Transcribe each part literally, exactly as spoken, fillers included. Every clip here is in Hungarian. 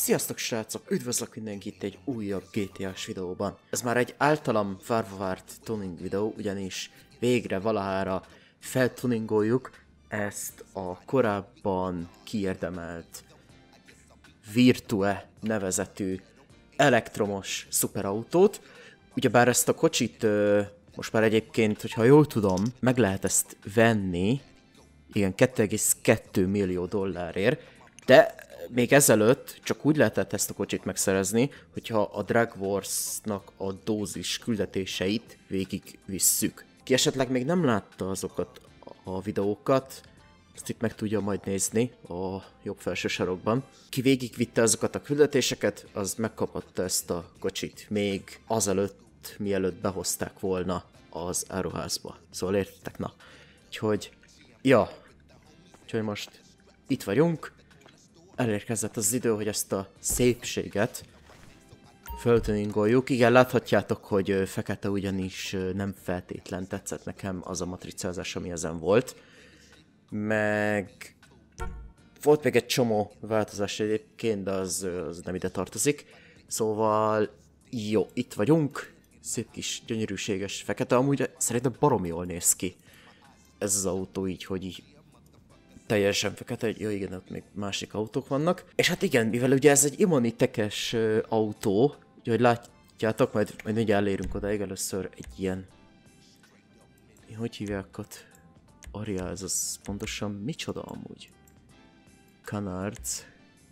Sziasztok srácok! Üdvözlök mindenkit egy újabb gé té á-s videóban. Ez már egy általam várva várt tuning videó, ugyanis végre valahára feltuningoljuk ezt a korábban kiérdemelt Virtue nevezetű elektromos szuperautót. Ugyebár ezt a kocsit most már egyébként, hogyha jól tudom, meg lehet ezt venni, igen, két egész kettő millió dollárért, de még ezelőtt csak úgy lehetett ezt a kocsit megszerezni, hogyha a Drag Wars-nak a dózis küldetéseit végig visszük. Ki esetleg még nem látta azokat a videókat, ezt itt meg tudja majd nézni a jobb felső sarokban. Ki végigvitte azokat a küldetéseket, az megkaphatta ezt a kocsit még azelőtt, mielőtt behozták volna az áruházba. Szóval értitek, na. Úgyhogy, ja, úgyhogy most itt vagyunk. Elérkezett az idő, hogy ezt a szépséget föltuningoljuk. Igen, láthatjátok, hogy fekete, ugyanis nem feltétlen tetszett nekem az a matricázás, ami ezen volt. Meg volt még egy csomó változás egyébként, de az, az nem ide tartozik. Szóval jó, itt vagyunk. Szép kis gyönyörűséges fekete, amúgy szerintem baromi jól néz ki ez az autó így, hogy így teljesen fekete, jó igen, ott még másik autók vannak. És hát igen, mivel ugye ez egy immunitekes uh, autó, úgyhogy látjátok, majd, majd mindjárt elérünk odáig, először egy ilyen... Hogy hívják ott? Aria, ez az pontosan micsoda amúgy? Canards.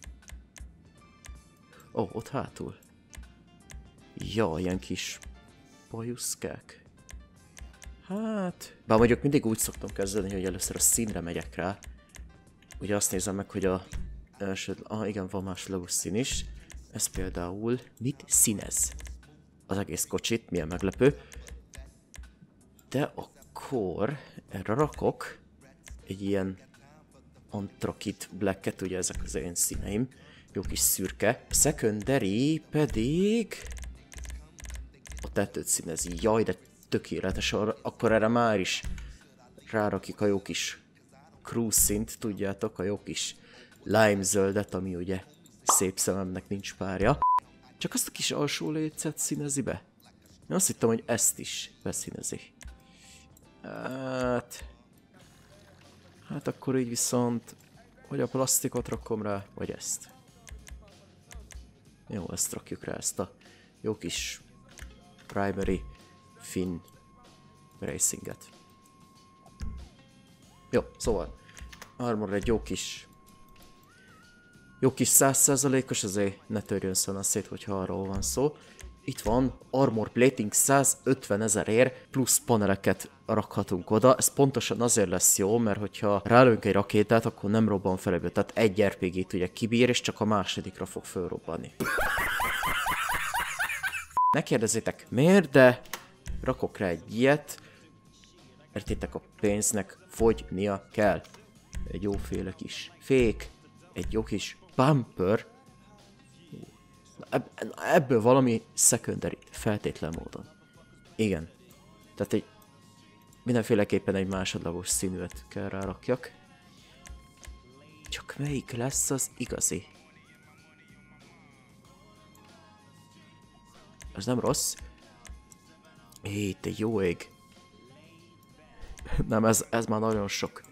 Ó, oh, ott hátul. Ja, ilyen kis bajuszkák. Hát... Bár mondjuk mindig úgy szoktam kezdeni, hogy először a színre megyek rá. Ugye azt nézem meg, hogy a első... Ah, igen, van másodlagos szín is. Ez például mit színez? Az egész kocsit, milyen meglepő. De akkor erre rakok egy ilyen Antrakit Blacket, ugye ezek az én színeim. Jó kis szürke. A secondary pedig... a tetőt színezi. Jaj, de tökéletes, akkor erre már is rárakjuk a jó kis cruise szint, tudjátok, a jó kis lime zöldet, ami ugye szép szememnek nincs párja. Csak azt a kis alsó lécet színezi be? Én azt hittem, hogy ezt is beszínezi. Hát... Hát akkor így viszont... Hogy a plastikot rakom rá, vagy ezt? Jó, ezt rakjuk rá, ezt a jó kis primary fin racinget. Jó, szóval armor egy jó kis jó kis száz százalékos, azért ne törjön szana szét, hogyha arról van szó. Itt van armor plating százötven ezerért, plusz paneleket rakhatunk oda. Ez pontosan azért lesz jó, mert hogyha rálőnk egy rakétát, akkor nem robban fel ebből. Tehát egy er pé gét ugye kibír, és csak a másodikra fog fölrobbanni. Ne kérdezzétek miért, de rakok rá egy ilyet. Értitek, a pénznek fogynia kell. Egy jóféle kis fék, egy jó kis bumper. Ebb ebből valami secondary feltétlen módon. Igen. Tehát egy mindenféleképpen egy másodlagos színűt kell rárakjak. Csak melyik lesz az igazi? Ez nem rossz. Hé, te jó ég. Nem, ez, ez már nagyon sok.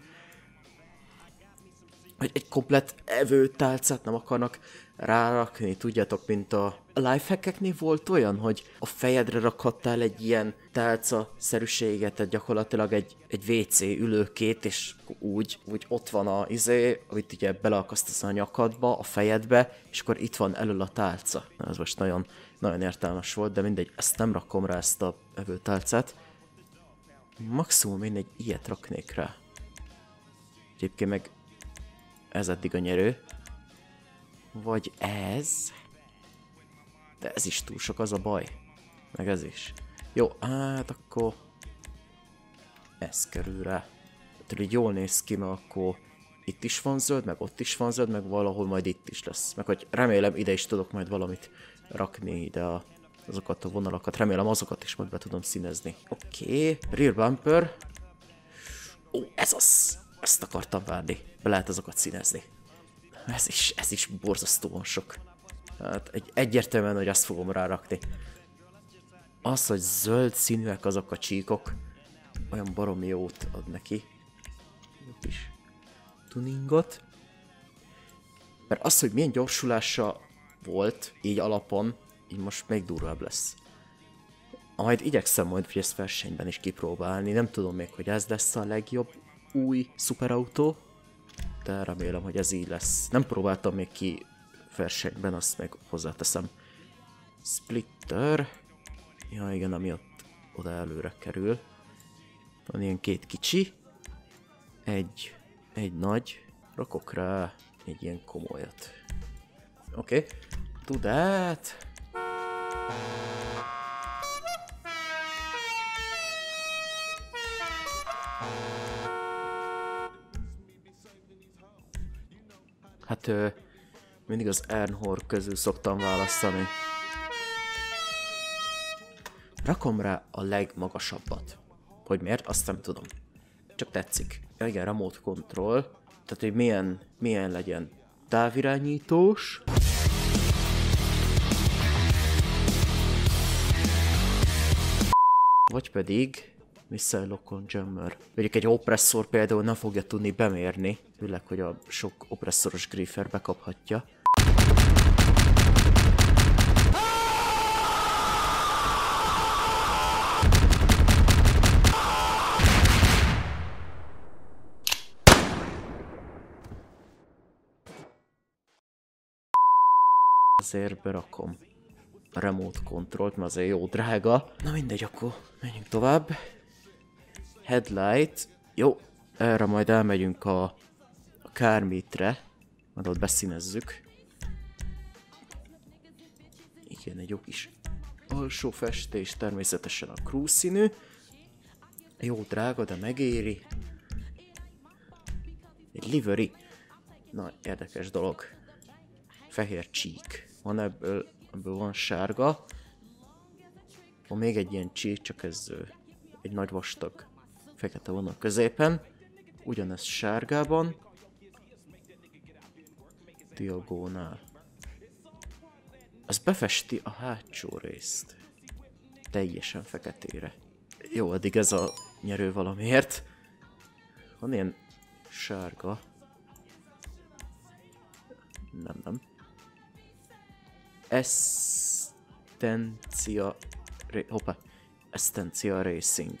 Hogy egy komplett evőtálcát nem akarnak rárakni, tudjátok, mint a lifehackeknél volt olyan, hogy a fejedre rakhattál egy ilyen tálca-szerűséget, tehát gyakorlatilag egy, egy vé cé ülőkét, és úgy, úgy ott van a izé, amit ugye beleakasztasz a nyakadba, a fejedbe, és akkor itt van elől a tálca. Ez most nagyon, nagyon értelmes volt, de mindegy, ezt nem rakom rá, ezt a evőtálcát. Maximum én egy ilyet raknék rá. Egyébként meg ez eddig a nyerő. Vagy ez. De ez is túl sok, az a baj. Meg ez is. Jó, hát akkor ez kerül rá. Tehát így jól néz ki, mert akkor itt is van zöld, meg ott is van zöld, meg valahol majd itt is lesz. Meg hogy remélem ide is tudok majd valamit rakni ide a, azokat a vonalakat. Remélem azokat is majd be tudom színezni. Oké, okay. Rear bumper. Ó, ez az! Ezt akartam várni. Be lehet azokat színezni. Ez is, ez is borzasztóan sok. Hát egy, egyértelműen, hogy azt fogom rárakni. Az, hogy zöld színűek azok a csíkok, olyan baromi jót ad neki. Jó kis tuningot. Mert az, hogy milyen gyorsulása volt, így alapon, így most még durvább lesz. Majd igyekszem majd, hogy ezt versenyben is kipróbálni. Nem tudom még, hogy ez lesz a legjobb új szuperautó, de remélem, hogy ez így lesz. Nem próbáltam még ki versenyben, azt meg hozzáteszem. Splitter. Ja igen, ami ott oda előre kerül. Van ilyen két kicsi. Egy, egy nagy. Rakok rá egy ilyen komolyat. Oké. Okay. Tudát. Hát ö, mindig az Ernhor közül szoktam választani. Rakom rá a legmagasabbat. Hogy miért? Azt nem tudom. Csak tetszik. Ja, igen, remote control. Tehát, hogy milyen, milyen legyen távirányítós. Vagy pedig Missile Lock-on Jammer. Mondjuk egy opresszor például nem fogja tudni bemérni, főleg, hogy a sok opresszoros griefer bekaphatja. Azért berakom a remote controlt, mert azért jó drága. Na mindegy, akkor menjünk tovább. Headlight. Jó, erre majd elmegyünk a, a Kármitre, majd ott beszínezzük. Igen, egy jó kis alsó festés, természetesen a cruise színű. Jó drága, de megéri. Egy livery. Na, érdekes dolog. Fehér csík. Van ebből, ebből van sárga. Van még egy ilyen csík, csak ez egy nagy vastag fekete van a középen. Ugyanez sárgában. Diagonál. Az befesti a hátsó részt. Teljesen feketére. Jó, addig ez a nyerő valamiért. Van ilyen sárga. Nem, nem. Estencia... Hoppá. Estencia Racing.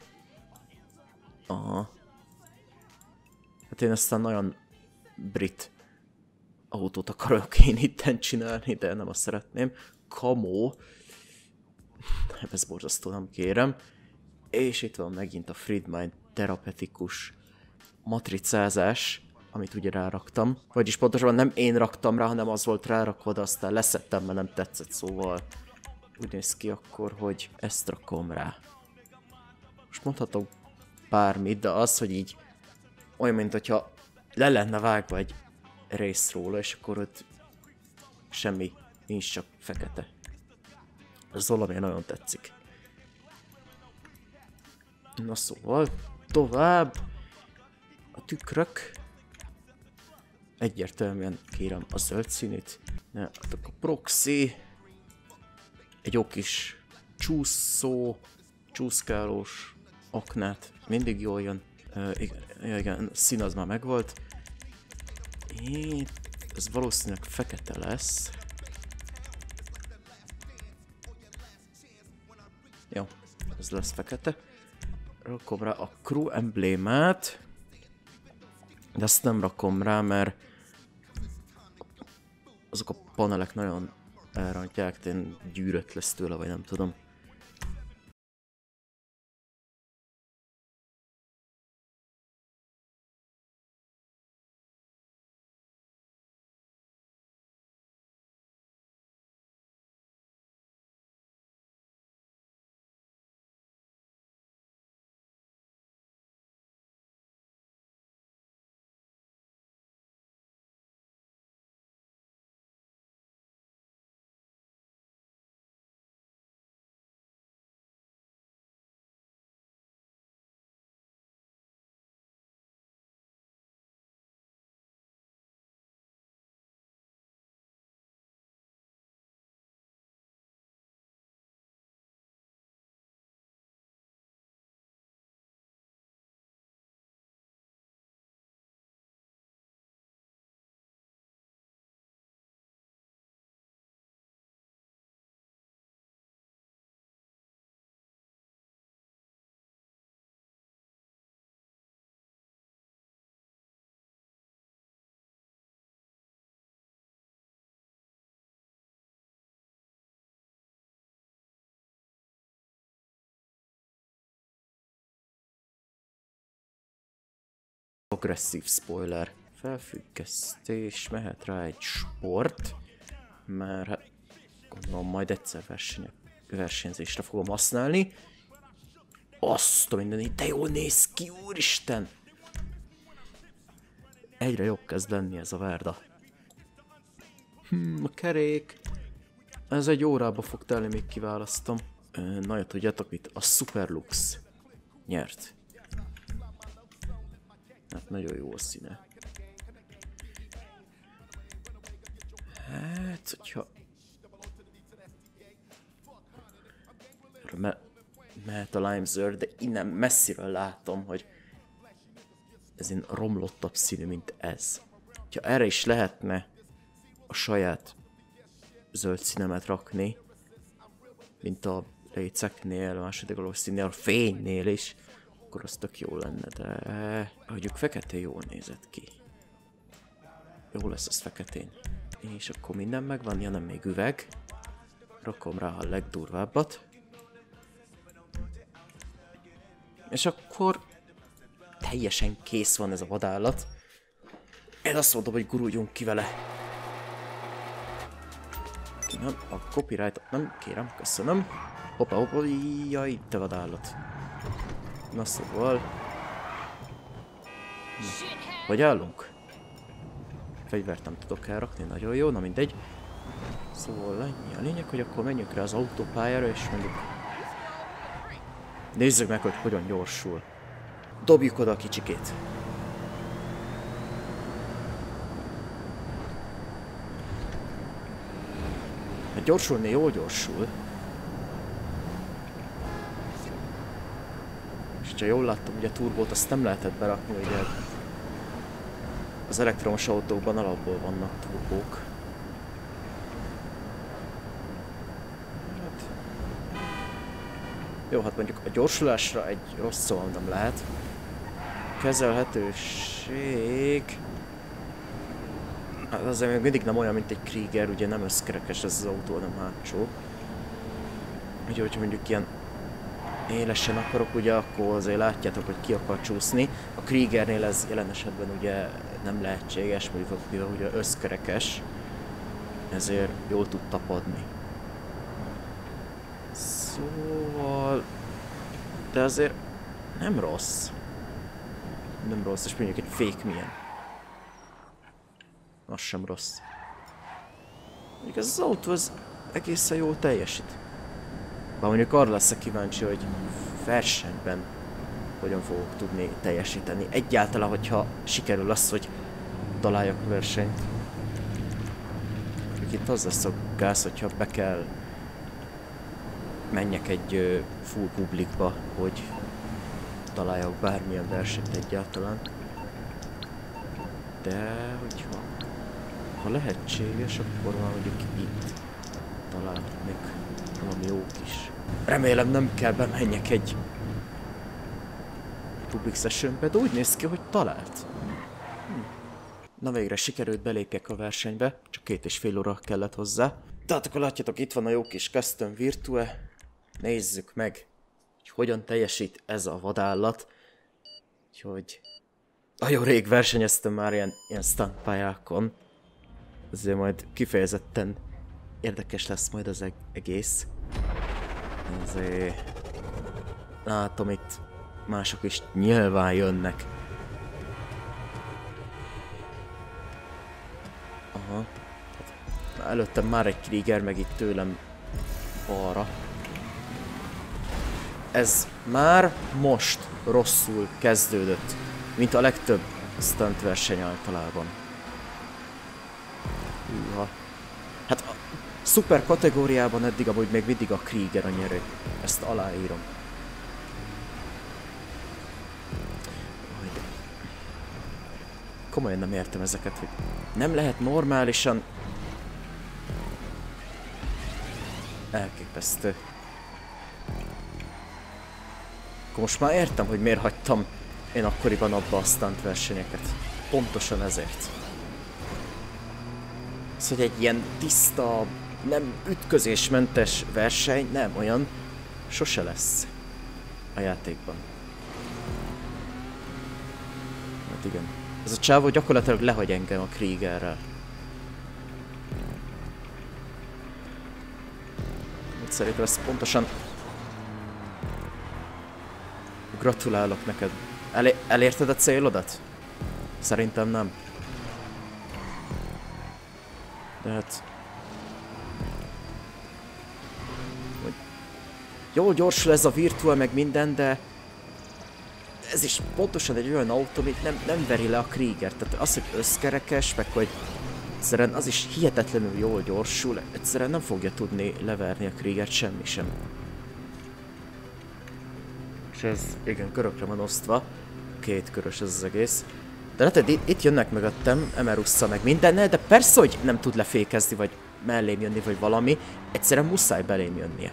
Aha. Hát én aztán nagyon brit autót akarok én itten csinálni, de nem azt szeretném. Camo. Ez borzasztó, nem kérem. És itt van megint a Friedman terapetikus matricázás, amit ugye ráraktam. Vagyis pontosabban nem én raktam rá, hanem az volt rárakva, de aztán leszettem, mert nem tetszett, szóval úgy néz ki akkor, hogy ezt rakom rá. Most mondhatok bármit, de az, hogy így olyan, mint hogyha le lenne vágva egy rész róla, és akkor ott semmi, nincs, csak fekete. Ez valami nagyon tetszik. Na szóval, tovább. A tükrök. Egyértelműen kérem a zöld színét. Ne, a proxy. Egy jó kis csúszó, csúszkálós aknát. Mindig jól jön. Uh, igen, igen, szín az már megvolt. Itt, ez valószínűleg fekete lesz. Jó, ez lesz fekete. Rakom rá a crew emblémát. De azt nem rakom rá, mert azok a panelek nagyon elrontják, én gyűrött lesz tőle, vagy nem tudom. agresszív spoiler. Felfüggesztés, mehet rá egy sport, mert hát gondolom majd egyszer versenyek, versenyzésre fogom használni. Azt a mindenit, de jól néz ki, úristen! Egyre jobb kezd lenni ez a Verda. Hmm, a kerék. Ez egy órába fog telni, még kiválasztom. Na, ja, tudjátok mit? A Superlux nyert. Hát nagyon jó a színe. Hát, hogyha... Me mehet a lime zöld, de innen messziről látom, hogy ez én romlottabb színű, mint ez. Ha erre is lehetne a saját zöld színemet rakni, mint a léceknél, a második színnél, a fénynél is, akkor az tök jó lenne, de mondjuk feketén jól nézett ki. Jó lesz az feketén. És akkor minden megvan, ja nem még üveg. Rakom rá a legdurvábbat. És akkor teljesen kész van ez a vadállat. Én azt mondom, hogy guruljunk ki vele. Nem, a copyright nem kérem, köszönöm. Hoppa, hoppa, jaj, te vadállat. Na szóval... Na, hogy állunk? Fegyvert nem tudok elrakni, nagyon jó, na mindegy. Szóval ennyi a lényeg, hogy akkor menjünk rá az autópályára, és mondjuk... Nézzük meg, hogy hogyan gyorsul. Dobjuk oda a kicsikét. Hát gyorsulni jól gyorsul. És ha jól láttam, ugye a turbót azt nem lehetett berakni, ugye az elektromos autókban alapból vannak turbók. Hát. Jó, hát mondjuk a gyorsulásra egy rossz szó nem lehet. Kezelhetőség... Hát azért még mindig nem olyan, mint egy Krieger, ugye nem összkerekes ez az autó, nem hátsó. Ugye, hogyha mondjuk ilyen élesen akarok, ugye, akkor azért látjátok, hogy ki akar csúszni. A Kriegernél ez jelen esetben ugye nem lehetséges, mivel ugye összkerekes, ezért jól tud tapadni. Szóval... De azért nem rossz. Nem rossz, és mondjuk egy fék milyen. Az sem rossz. Mondjuk ez az autó az egészen jól teljesít. Bár mondjuk arra leszek kíváncsi, hogy versenyben hogyan fogok tudni teljesíteni. Egyáltalán, hogyha sikerül az, hogy találjak versenyt. Mondjuk itt az lesz a gáz, hogyha be kell menjek egy full publikba, hogy találjak bármilyen versenyt egyáltalán. De hogyha ha lehetséges, akkor már mondjuk itt találhatnék valami jó kis. Remélem nem kell bemenjek egy public sessionbe, de úgy néz ki, hogy talált. Hm. Na végre sikerült belépjek a versenybe, csak két és fél óra kellett hozzá. Tehát akkor látjátok, itt van a jó kis Custom Virtue. Nézzük meg, hogy hogyan teljesít ez a vadállat. Úgyhogy nagyon rég versenyeztem már ilyen, ilyen stunt pályákon. Ezért majd kifejezetten érdekes lesz majd az eg egész. Ezért látom, itt mások is nyilván jönnek. Aha. Hát, előttem már egy Krieger, meg itt tőlem balra. Ez már most rosszul kezdődött, mint a legtöbb stunt verseny általában. Hűha. Hát a szuper kategóriában eddig amúgy még mindig a Krieger a nyerő. Ezt aláírom. Komolyan nem értem ezeket, hogy nem lehet normálisan... Elképesztő. Akkor most már értem, hogy miért hagytam én akkoriban abba a stunt versenyeket. Pontosan ezért. Az, hogy egy ilyen tiszta, nem ütközésmentes verseny, nem olyan, sose lesz a játékban. Hát igen. Ez a csávó gyakorlatilag lehagy engem a Kriegerrel. Szerintem ez pontosan... Gratulálok neked. Elé elérted a célodat? Szerintem nem. De hát... Jól gyorsul ez a Virtua meg minden, de... Ez is pontosan egy olyan autó, amit nem, nem veri le a Kriegert. Tehát az, hogy összkerekes, meg hogy... Egyszerűen az is hihetetlenül jól gyorsul, egyszerűen nem fogja tudni leverni a Kriegert semmi sem. És ez igen, körökre van osztva. Két körös ez az egész. De látod, itt jönnek mögöttem, Emerussa meg mindennel, de persze, hogy nem tud lefékezni, vagy mellém jönni, vagy valami. Egyszerűen muszáj belém jönnie.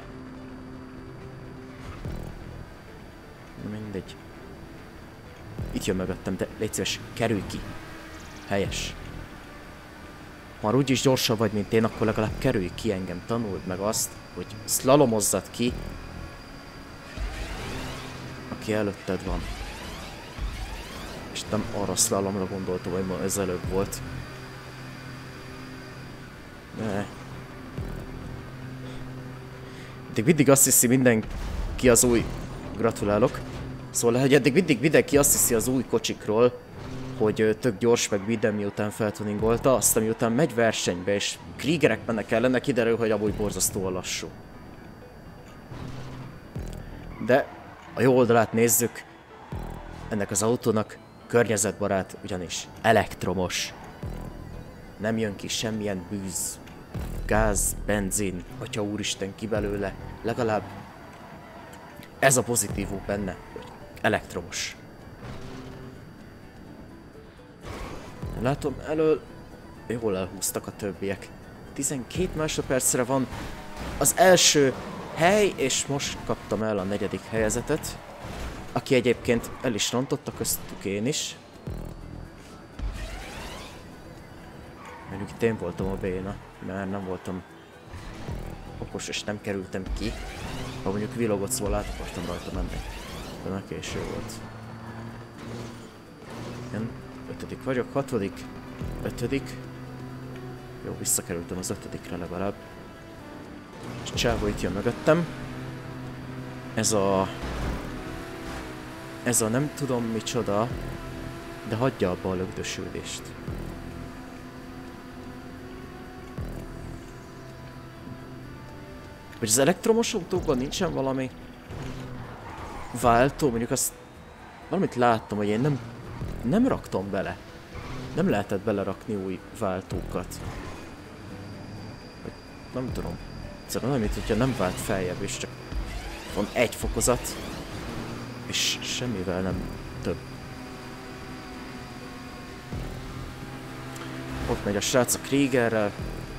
Mindegy. Itt jön mögöttem, de légy szíves, kerülj ki. Helyes. Ha már úgyis gyorsabb vagy, mint én, akkor legalább kerülj ki engem. Tanuld meg azt, hogy szlalomozzad ki, aki előtted van. És nem arra szlalomra gondoltam, hogy ma ez előbb volt. Ne. Eddig mindig azt hiszi mindenki az új... Gratulálok. Szóval, hogy eddig mindig mindenki azt hiszi az új kocsikról, hogy tök gyors meg minden miután feltuningolta, aztán miután megy versenybe és Kriegerek mennek ellene, kiderül, hogy amúgy borzasztóan lassú. De a jó oldalát nézzük, ennek az autónak környezetbarát, ugyanis elektromos. Nem jön ki semmilyen bűz, gáz, benzin, atya úristen ki belőle, legalább ez a pozitívum benne, hogy elektromos. Látom, elől jól elhúztak a többiek. tizenkét másodpercre van az első hely, és most kaptam el a negyedik helyezetet. Aki egyébként el is rontotta, köztük én is. Mondjuk itt én voltam a béna, mert nem voltam okos és nem kerültem ki. Ha mondjuk villogott, szóval át akartam rajta menni. De már késő volt. Igen, ötödik vagyok, hatodik, ötödik. Jó, visszakerültem az ötödikre legalább. És csávó itt jön mögöttem. Ez a... Ez a nem tudom micsoda, de hagyja abba a lögdösülést. Vagy az elektromos autókban nincsen valami váltó, mondjuk azt valamit láttam, hogy én nem, nem raktam bele. Nem lehetett belerakni új váltókat. Vagy nem tudom. Egyszerűen olyan, mint hogyha nem vált feljebb, és csak van egy fokozat, és semmivel nem több. Ott megy a srác a Kriegerrel.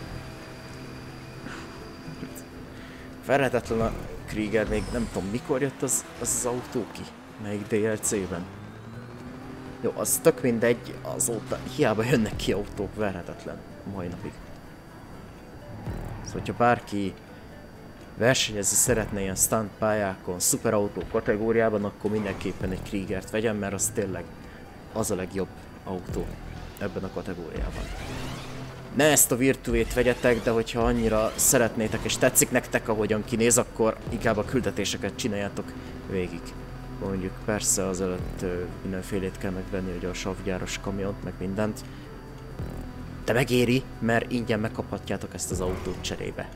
Verhetetlen a Krieger, még nem tudom mikor jött az az, az autó ki. Melyik dé el cé-ben. Jó, az tök mindegy, azóta hiába jönnek ki autók, verhetetlen a mai napig. Szóval, hogyha bárki versenyezni szeretne ilyen stunt pályákon, szuperautó kategóriában, akkor mindenképpen egy Kriegert vegyen, mert az tényleg az a legjobb autó ebben a kategóriában. Ne ezt a Virtuét vegyetek, de hogyha annyira szeretnétek és tetszik nektek, ahogyan kinéz, akkor inkább a küldetéseket csináljátok végig. Mondjuk persze azelőtt mindenfélét kell megvenni, hogy a savgyáros kamiont, meg mindent. De megéri, mert ingyen megkaphatjátok ezt az autót cserébe.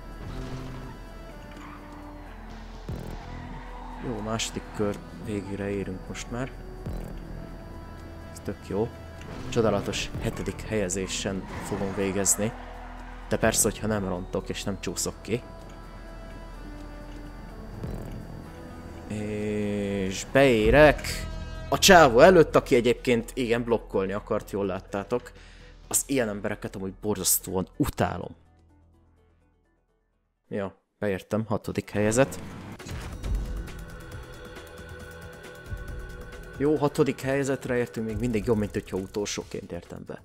Jó, második kör végére érünk most már. Ez tök jó. Csodálatos hetedik helyezésen fogom végezni. De persze, hogyha nem rontok és nem csúszok ki. És beérek a csávó előtt, aki egyébként igen blokkolni akart, jól láttátok. Az ilyen embereket amúgy borzasztóan utálom. Jó, beértem, hatodik helyezet. Jó, hatodik helyzetre értünk, még mindig jobb, mint hogyha utolsóként értem be.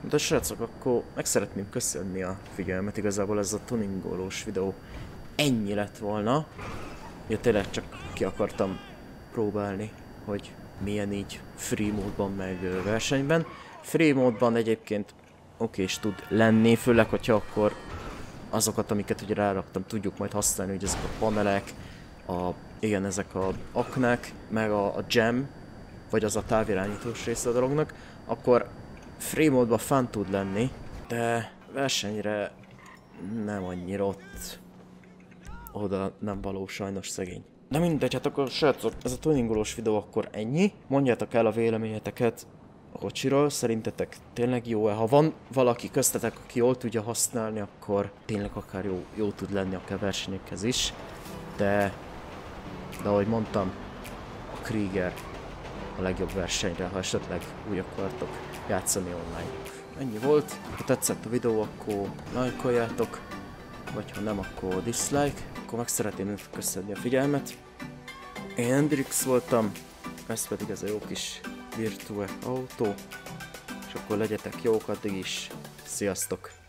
De srácok, akkor meg szeretném köszönni a figyelmet, igazából ez a tuningolós videó ennyi lett volna. Ja, tényleg csak ki akartam próbálni, hogy milyen így free módban meg versenyben. Free módban egyébként oké is tud lenni, főleg hogyha akkor azokat, amiket ugye ráraktam, tudjuk majd használni, hogy ezek a panelek, a, igen, ezek a aknák, meg a, a jam, vagy az a távirányítós része a dolognak, akkor free módban fun tud lenni, de versenyre nem annyira ott, oda nem való sajnos szegény. De mindegy, hát akkor srácok, ez a tuningolós videó akkor ennyi. Mondjátok el a véleményeteket a kocsiról, szerintetek tényleg jó-e? Ha van valaki köztetek, aki jól tudja használni, akkor tényleg akár jó, jó tud lenni akár versenyekhez is. De, de ahogy mondtam, a Krieger a legjobb versenyre, ha esetleg úgy akartok játszani online. Ennyi volt, ha tetszett a videó, akkor lájkoljátok, vagy ha nem, akkor dislike. Akkor meg szeretném köszönni a figyelmet. Én Hendrix voltam, ez pedig ez a jó kis Virtue autó, és akkor legyetek jók addig is. Sziasztok!